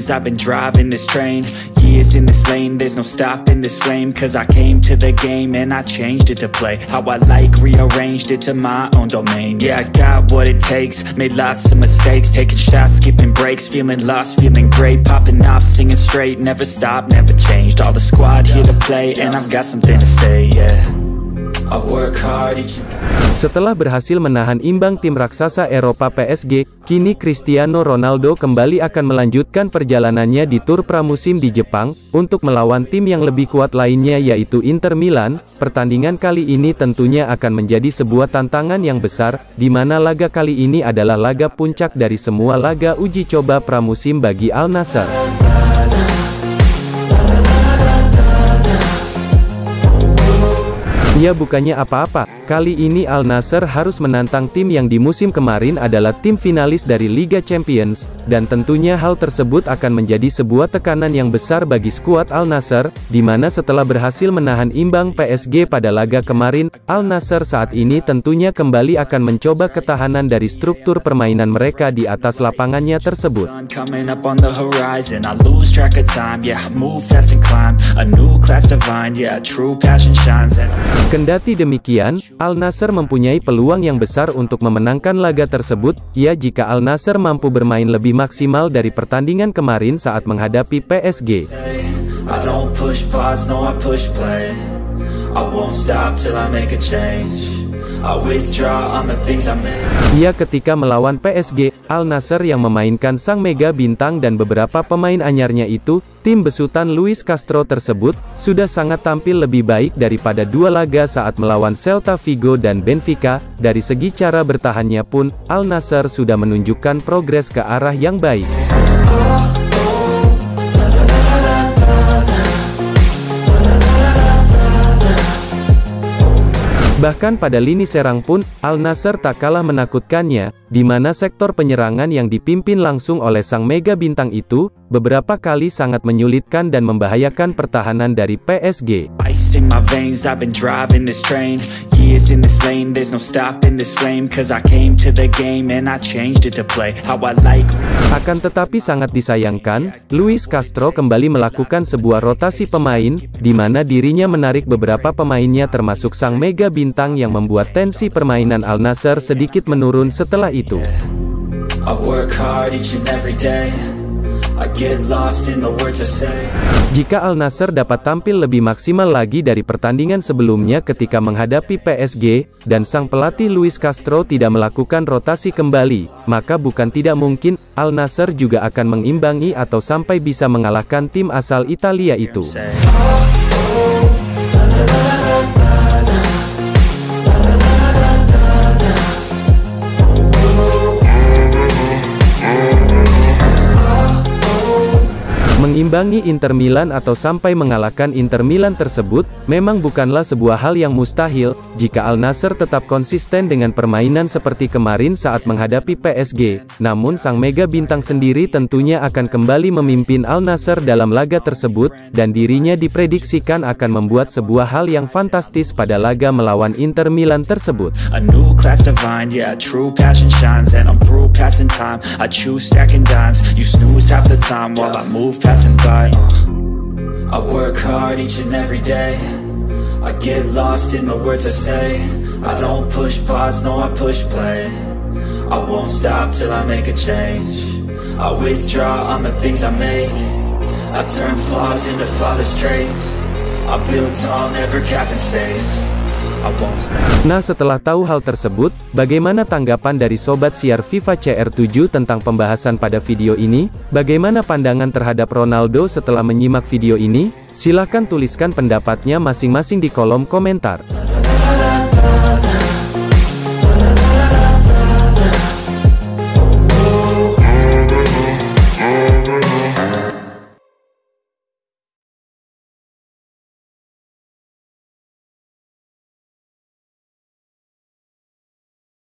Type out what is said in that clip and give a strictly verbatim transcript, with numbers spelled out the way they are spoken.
veins, I've been driving this train. Years in this lane, there's no stopping this flame. Cause I came to the game and I changed it to play how I like, rearranged it to my own domain. Yeah, I got what it takes, made lots of mistakes, taking shots, skipping breaks, feeling lost, feeling great, popping off, singing straight, never stopped, never changed. All the squad here to play and I've got something to say, yeah. I work hard each... Setelah berhasil menahan imbang tim raksasa Eropa P S G, kini Cristiano Ronaldo kembali akan melanjutkan perjalanannya di tur pramusim di Jepang, untuk melawan tim yang lebih kuat lainnya yaitu Inter Milan. Pertandingan kali ini tentunya akan menjadi sebuah tantangan yang besar, di mana laga kali ini adalah laga puncak dari semua laga uji coba pramusim bagi Al Nassr. Ya bukannya apa-apa, kali ini Al Nassr harus menantang tim yang di musim kemarin adalah tim finalis dari Liga Champions, dan tentunya hal tersebut akan menjadi sebuah tekanan yang besar bagi skuad Al Nassr, di mana setelah berhasil menahan imbang P S G pada laga kemarin, Al Nassr saat ini tentunya kembali akan mencoba ketahanan dari struktur permainan mereka di atas lapangannya tersebut. Kendati demikian, Al Nassr mempunyai peluang yang besar untuk memenangkan laga tersebut, ya jika Al Nassr mampu bermain lebih maksimal dari pertandingan kemarin saat menghadapi P S G. Ia ketika melawan P S G, Al Nassr yang memainkan sang mega bintang dan beberapa pemain anyarnya itu, tim besutan Luis Castro tersebut, sudah sangat tampil lebih baik daripada dua laga saat melawan Celta Vigo dan Benfica. Dari segi cara bertahannya pun, Al Nassr sudah menunjukkan progres ke arah yang baik. Bahkan pada lini serang pun, Al Nassr tak kalah menakutkannya, di mana sektor penyerangan yang dipimpin langsung oleh sang mega bintang itu, beberapa kali sangat menyulitkan dan membahayakan pertahanan dari P S G. Akan tetapi sangat disayangkan, Luis Castro kembali melakukan sebuah rotasi pemain, di mana dirinya menarik beberapa pemainnya termasuk sang mega bintang yang membuat tensi permainan Al Nassr sedikit menurun setelah itu. Jika Al Nassr dapat tampil lebih maksimal lagi dari pertandingan sebelumnya ketika menghadapi P S G, dan sang pelatih Luis Castro tidak melakukan rotasi kembali, maka bukan tidak mungkin, Al Nassr juga akan mengimbangi atau sampai bisa mengalahkan tim asal Italia itu. Mengimbangi Inter Milan atau sampai mengalahkan Inter Milan tersebut, memang bukanlah sebuah hal yang mustahil, jika Al Nassr tetap konsisten dengan permainan seperti kemarin saat menghadapi P S G. Namun sang mega bintang sendiri tentunya akan kembali memimpin Al Nassr dalam laga tersebut, dan dirinya diprediksikan akan membuat sebuah hal yang fantastis pada laga melawan Inter Milan tersebut. Passing by, uh. I work hard each and every day. I get lost in the words I say. I don't push pause, no I push play. I won't stop till I make a change. I withdraw on the things I make. I turn flaws into flawless traits. I build tall, never capped in space. Nah setelah tahu hal tersebut, bagaimana tanggapan dari Sobat Siar FIFA C R tujuh tentang pembahasan pada video ini? Bagaimana pandangan terhadap Ronaldo setelah menyimak video ini? Silahkan tuliskan pendapatnya masing-masing di kolom komentar.